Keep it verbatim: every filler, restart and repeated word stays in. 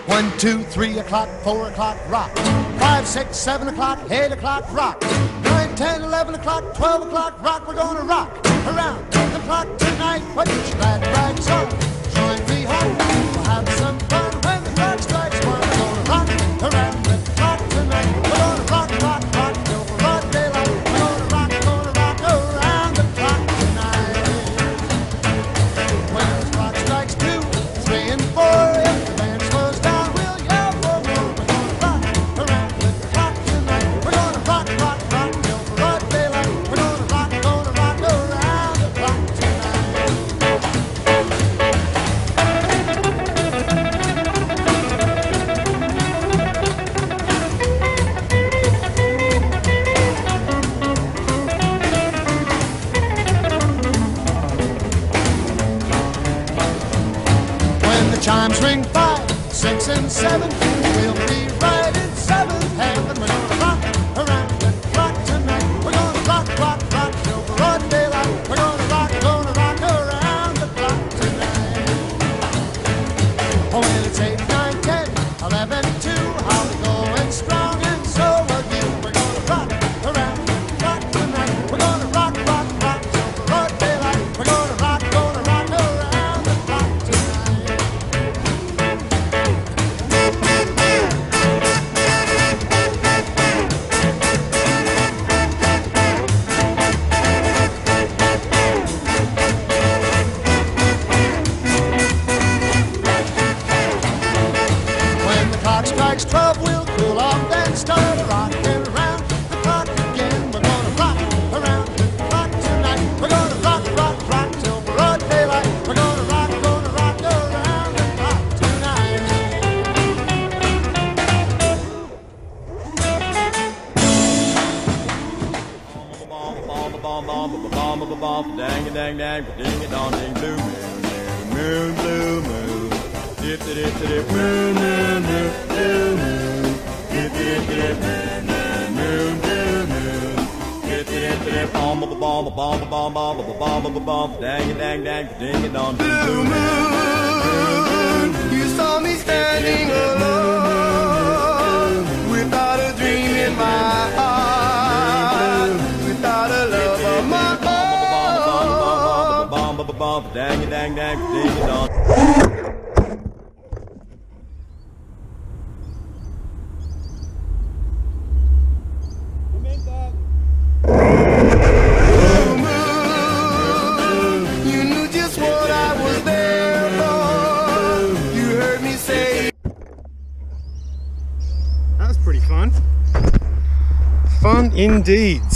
One, two, three o'clock, four o'clock, rock. Five, six, seven o'clock, eight o'clock, rock. Nine, ten, eleven o'clock, twelve o'clock, rock. We're gonna rock around the clock tonight. Put your glad rags on, join me home. We'll have some fun when the clock strikes one. We're gonna rock around the clock tonight. We're gonna rock, rock, rock till broad daylight. We're gonna rock, gonna rock around the clock tonight. When the clock strikes two, three, and four, if the band slows down, we'll yell for more. We're gonna rock around the clock tonight. We're gonna rock, rock, rock till broad daylight. We're gonna rock, gonna rock around the clock tonight. When the chimes ring five, six, and seven, we'll be right in seventh heaven. We're gonna rock around the clock tonight. We're gonna rock, rock, rock till broad daylight. We're gonna rock, gonna rock around the clock tonight. Oh, when it's eight, nine, ten, eleven, two, how we going strong, and so are you. We're gonna rock around the clock tonight. We're gonna rock, rock, rock till broad daylight. We're gonna rock, gonna rock around the clock tonight. When the clock strikes twelve, we'll cool off, then start rocking around the clock again. We're gonna rock around the clock tonight. We're gonna rock, rock, rock till broad daylight. We're gonna rock, gonna rock around the clock tonight. Dang it, dang, dang, ding it, dong, ding, blue moon, moon, blue moon, dip, dip, dip, dip, moon, moon, moon, blue moon, dip, dip, dip, moon, moon, blue moon, dip, dip, dip, bomb, bomb, bomb, bomb, bomb, bomb, bomb, bomb, bomb, dang it, dang, dang, ding it, dong, ding, blue moon. You saw me standing alone, without a dream in my heart, without a love of my own. Dang it, dang, dang, ding it, dong. You knew just what I was there for. You heard me say. That was pretty fun. Fun indeed.